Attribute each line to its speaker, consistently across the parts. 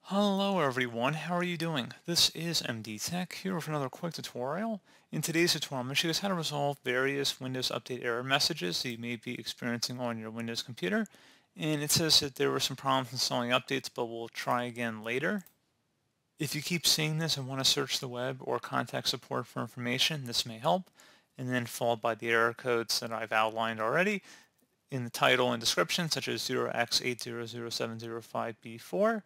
Speaker 1: Hello everyone, how are you doing? This is MD Tech here with another quick tutorial. In today's tutorial, I'm going to show you guys how to resolve various Windows Update error messages that you may be experiencing on your Windows computer. And it says that there were some problems installing updates, but we'll try again later. If you keep seeing this and want to search the web or contact support for information, this may help. And then followed by the error codes that I've outlined already in the title and description, such as 0x800705B4.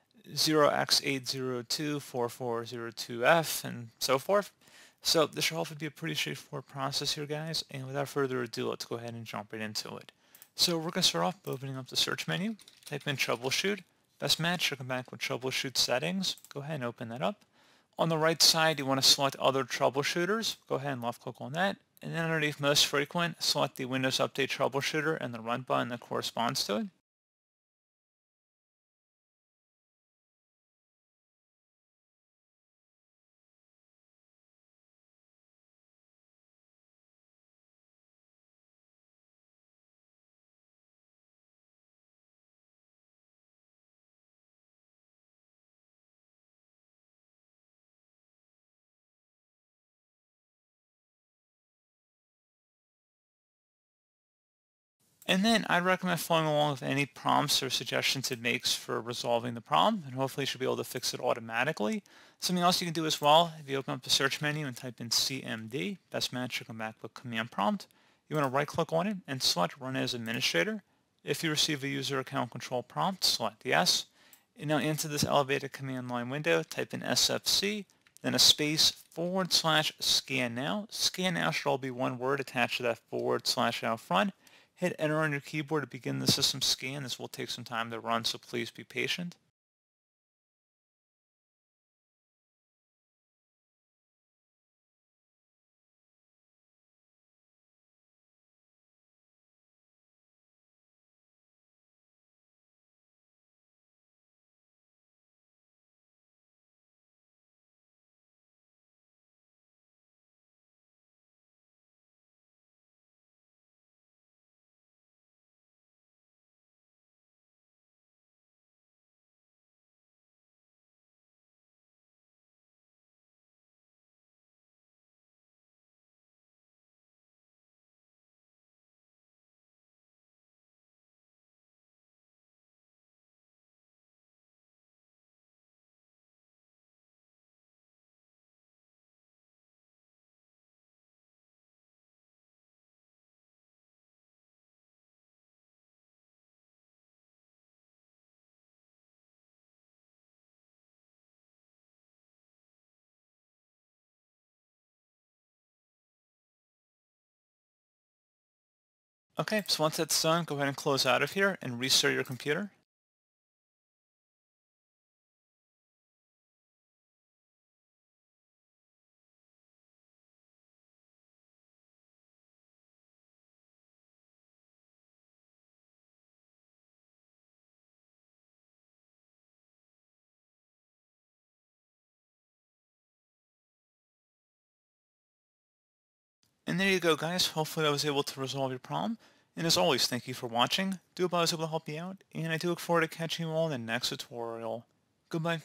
Speaker 1: 0x8024402F, and so forth. So this should hopefully be a pretty straightforward process here, guys, and without further ado, let's go ahead and jump right into it. So we're going to start off by opening up the search menu, type in troubleshoot. Best match should come back with troubleshoot settings. Go ahead and open that up. On the right side, you want to select other troubleshooters. Go ahead and left click on that. And then underneath most frequent, select the Windows Update troubleshooter and the run button that corresponds to it. And then I'd recommend following along with any prompts or suggestions it makes for resolving the problem, and hopefully you should be able to fix it automatically. Something else you can do as well, if you open up the search menu and type in CMD, best match should come back with command prompt. You want to right click on it and select run as administrator. If you receive a user account control prompt, select yes. And now into this elevated command line window, type in SFC, then a space /scan now. Scan now should all be one word attached to that / out front. Hit enter on your keyboard to begin the system scan. This will take some time to run, so please be patient. Okay, so once that's done, go ahead and close out of here and restart your computer. And there you go, guys. Hopefully I was able to resolve your problem. And as always, thank you for watching. Do hope I was able to help you out, and I do look forward to catching you all in the next tutorial. Goodbye.